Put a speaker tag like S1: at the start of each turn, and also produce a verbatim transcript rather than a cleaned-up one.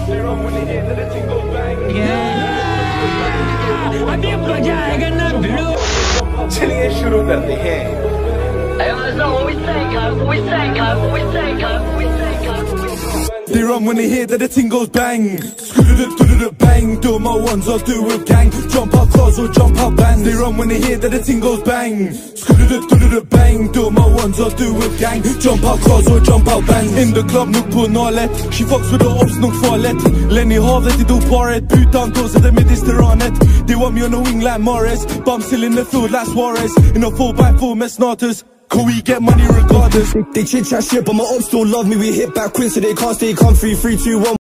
S1: चलिए शुरू करते हैं।
S2: They run when they hear that the ting goes bang. Bang, do my ones, I'll do with gang. Jump out cars or jump out bands. They run when they hear that the ting goes bang. Bang, do my ones, I'll do with gang. Jump out cars or jump out bands. In the club, nuk på nalet. She fucks with the ops, nuk farlet. Lenny havet, de do paret. Putan dåser det med disteranet. They want me on the wing like Morris. But I'm still in the field like Suarez. In a four by four med Snatus. Can we get money regardless?
S3: They chit chat shit, but my ops still love me. We hit back quick so they can't stay comfy. Three, two, one.